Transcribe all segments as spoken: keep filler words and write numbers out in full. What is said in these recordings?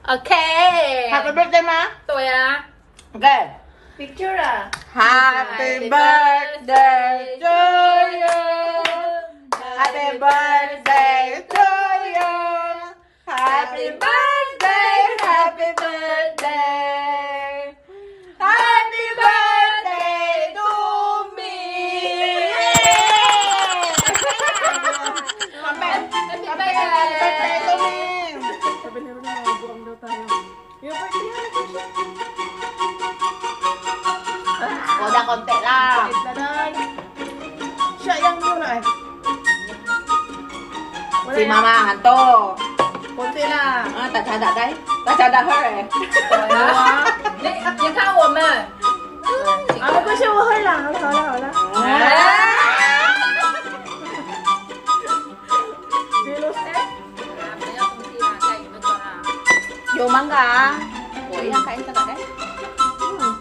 Okay. Happy birthday, ma. Tôi à. Okay. Picture à? Happy birthday to you. Happy birthday to you. Happy birthday, happy birthday. Happy birthday to me. Happy birthday to me. Sabi nila na mabuang daw tayo. Yung birthday yan, birthday. Koda konti lang. Kahit na dahil. Siya yung muna eh. Wala Si yan. mama hanto. Konti lang. Ah, tak ada dai. Tak ada her eh. 你你看我们。 Ano ko siya, wala lang. Wala, wala, wala. Dilos eh. 不要东西了，下雨就走了。 Yo mangga. Ủa yang kain tak ada. Hmm.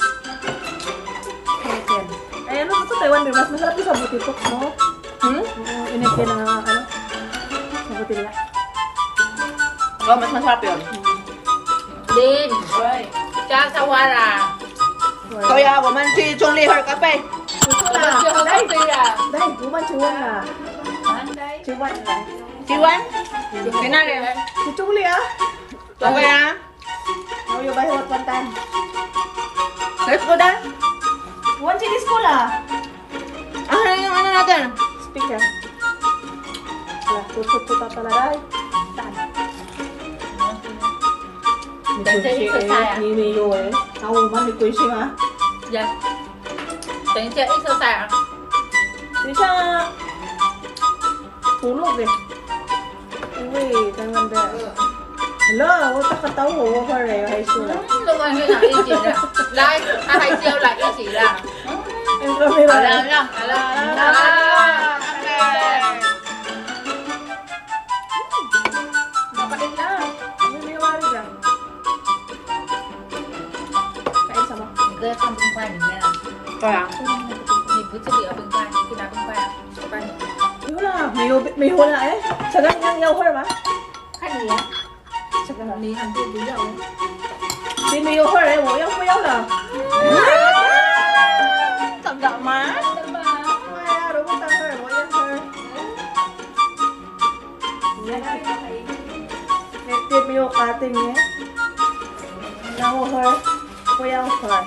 Eh, ano ito Taiwan din? Mas masarap yung sabuti po, no? Hmm? Yung inipin ng ano? Sabuti nila. Oh, mas masarap yun. Din. Cha sawara. Kaya, woman si Chung Li her kape. Gusto 我们 na. 最后 Dahil, 对了。 dahil, buman chiwan na. Chiwan na. Siwan? Kinari. Si Chuli ah. Okay na? How you buy hot one time? Let's go dan. One chili school ah. Ano yung ano natin? Speaker. Wala, tutut tuta talaga. Tan. 等一下一颗菜啊。 Ni Mayo eh. Ako man, ni Kuishi ah. Dạ. 等一下一颗菜啊。 Di siya tulog eh. Uwi, tangan ba? Hello, wala ka tao ho, over eh, high school ah. 嗯，都完全想一起了。来，他还是要来一起了。 Ang kami ba? Alam lang. 来了， Makain na. May may wari ba? Kain sama. 你搁放冰块里面啊？ Kaya. 你不自己有冰块，你去拿冰块啊。我帮你。 May hula, may, hu- may hula eh. Sagang yang yaw her ba? 看你呀， Sagang. 你很不不要哦。 Di may yaw her eh, wo yang mo yaw na. Tanda man. 真的吗？ Ay, aro mo ta her, wo yang her. Netip may yaw cutting eh. Yaw her, wo yang her.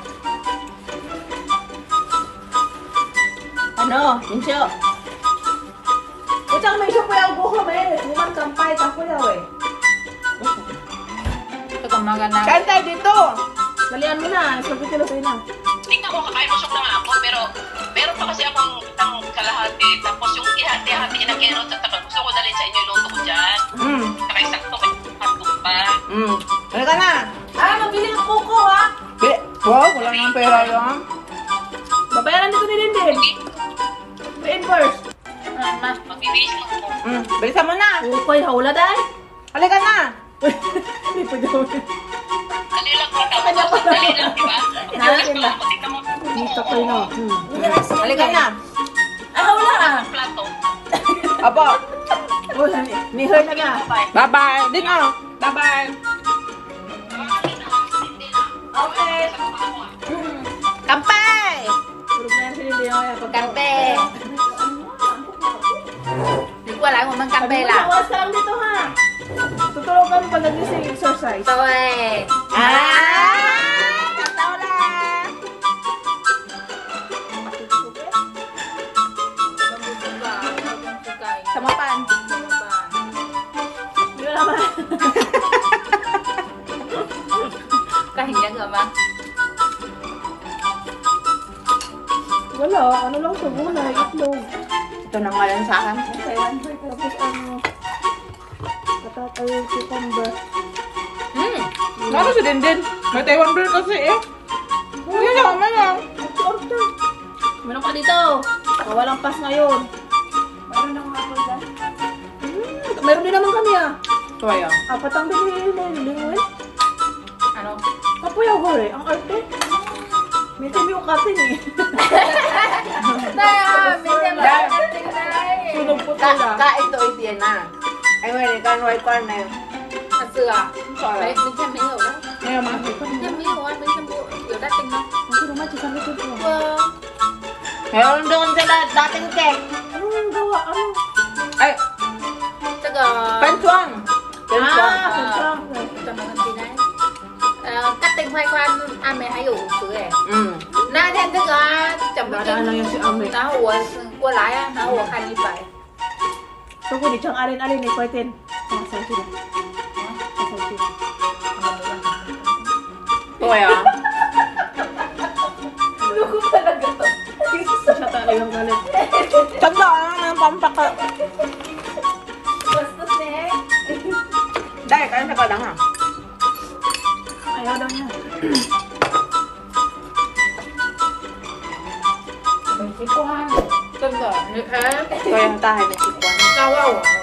Ano? Insyo. O tsaka may siya kuya buho eh. Kuman kampay ta kuya eh. 这个麻干呢？ Kain tayo dito. Dalian mo na, sabi ko sa'yo na. Tingnan ko, kakain busog na nga ako, pero meron pa kasi akong isang kalahati. Tapos yung ihati-hati na carrots at saka gusto ko dalhin sa inyo yung luto ko dyan. Hmm. Saka isakto may hotdog pa. Hmm. Halika na. Ah, mabili ng kuko ha. Bili. Wow, wala nang pera yun. Babayaran dito ni Dindin. Reimburse. Magbibihis lang ako. Hmm. Bilisan mo na. Ukoy, hawla dahil. Halika na. Hindi po daw. Dali lang ko, tapos dali lang, di ba? Natin ba? Tingnan mo, Dito kayo na. Hmm. Halika na. Ah, hawla ah. plato. Apo. Oh, ni her na nga. Bye-bye. Din oh. Bye-bye. Okay. Kampay. Tulog na yan si Dindin. Kampe. 你过来，我们干杯啦！ Awas ka lang dito ha. Tutulogan pag nagising exercise. 对。 Ah! Kataw lang. Sama pan. Yun naman. Kahiya ka ba? Wala, ano lang sa gulay, itlog. Ito na nga lang sa akin. Tapos ano, katatay, cucumber. Hmm. Ano si Dindin? May Taiwan beer kasi eh. Uy, lang, may lang. Order. Meron ka dito. Oh, walang pass ngayon. Meron akong apple dyan. Hmm, meron din naman kami ah. Ito ayaw. Apat ang bili na linguin. Ano? Kapoy ako eh, ang arte. May team yung cutting eh. Tayo, minsan ba? Sunog po Ka talaga. ka ito ito yan na. Ay, wala kan white corn na yun. 那是啊。 Sợ Đấy, là mình xem mấy hiểu đấy. nghe mà. Xem mấy hiểu anh, mình xem bộ kiểu đắt tình không? Hindi naman, sa sabi ko po. Vâng. Meron doon sila dating cake. Ano ang gawa? Ano? Ay, Tức là... pensuang. Pensuang. Ah, pensuang. Cho mọi người tí này. Ờ, cắt tinh khoai khoan ăn mày hay đủ thứ này. Ừ. Na thêm tức là chậm cái Dadaan lang yan si Ame. nó ủa qua lái á, nó ủa khăn như vậy. Tunggu di siyang alin-alin ni Kuwaitin. Pasal sila. Pasal sila. Tuloy ah. Luko talaga to. Siya talagang galit. Tanda na ng pampaka. Bastos na eh. Dahil kaya sa kadang ha. Ayaw daw niya. Mình chỉ có hai. Cân cỡ như thế. Kaya tayo na sikuan. Sao không?